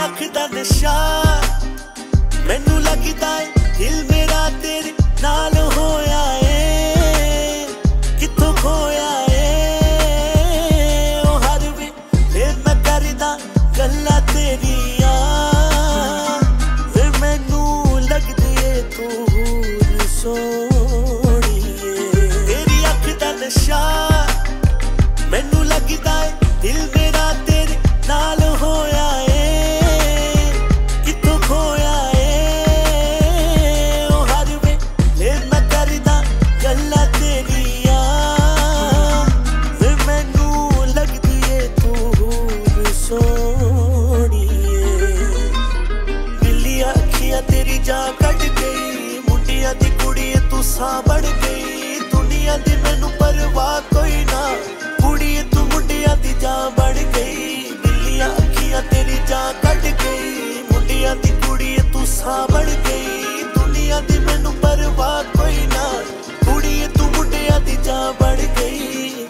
अख दा नशा मैनू लगदा है दिल मेरा तेरे नाल होया है कित्थों खोया है ओ हर वेले मैं करदा गल्लां तेरियां फिर मैनू लगदी है तू सोहणी तेरी अख दा नशा मैनू लगदा है दिल मेरा तेरे नाल होया है कित्थों खोया है ओ हर वेले मैं करदा गल्लां तेरियां फिर मैनू लगदी है तू सोहणी बिल्लियां अखियां तेरी जां कट गई मुंडियां दी कुड़ी तू सां बड़ गई दुनिया दी मैनू परवाह कोई ना कुड़ी तू मुंडिया दी जां बड़ गई बिल्लियां अखियां तेरी जां कट गई मुंडिया दी कुड़ी तू सां बड़ गई दुनिया दी मैनू परवाह कोई ना कुड़ी तू मुंडिया दी जां बड़ गई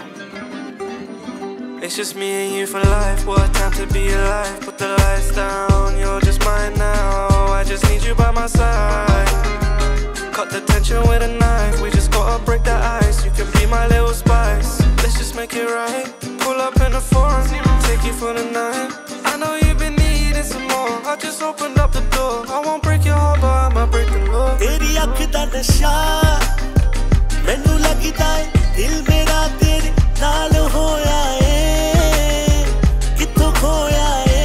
It's just me and you for life, what a time to be alive. Put the lights down, you're just mine now. I just need you by my side. Cut the tension with a knife, we just gotta break the ice. You can be my little spice, let's just make it right. Pull up in the foreign, take you for the night. I know you've been needing some more, I just opened up the door. I won't break your heart, but I might break the law. तेरी अख दा नशा मैनू लगदा है दिल मेरा तेरे नाल होया है कित्थों खोया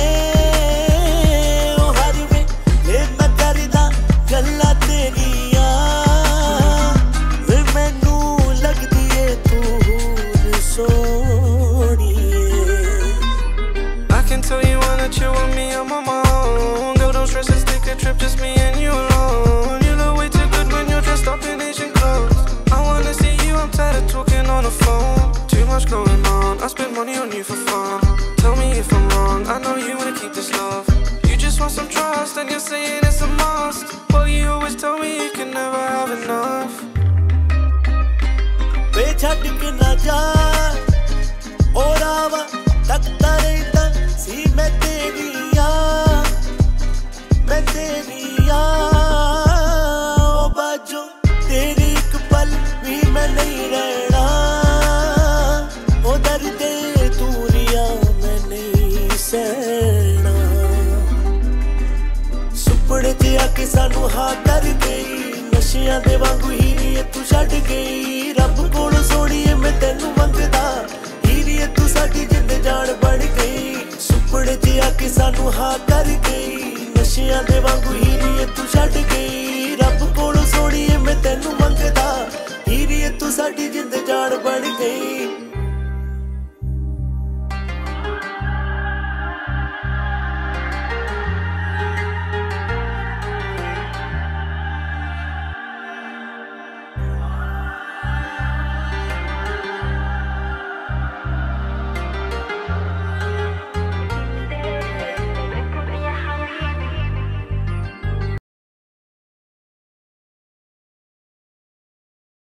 है ओ हर वेले मैं करदा गल्लां तेरियां फिर मैनू लगदी है तू सोहणी I can tell you wanna chill with me, I'm on my own. Girl, don't stress, let's take a trip, just me and you alone. You look way too good when you're dressed up in Asian clothes. I wanna see you, I'm tired of talking on the phone. Too much going on, I spend money on you for fun. Tell me if I'm wrong, I know you wanna keep this love. You just want some trust and you're saying it's a must, but you always tell me you can never have enough. वे छड्ड के ना जा ओ रावा तकता रहंदा सी मैं तेरियां ओ बाजो तेरी एक पल भी मैं नहीं रहना ओ दर्दे दूरियां मैं नहीं सहना सुपने च आके सानू हाँ कर गई नशियां दे वांगू हीरी तू छड्ड गई रब कोलों सोहणीए मैं तैनू मंगदा हीरी तू साडी जिंद जान बन गई सुपने च आके सानू हाँ कर गई नशियां दे वांगू हीरी तू छड्ड गई रब कोलों सोहणीए मैं तैनू मंगदा हीरी तू साडी जिंद जान बन गई।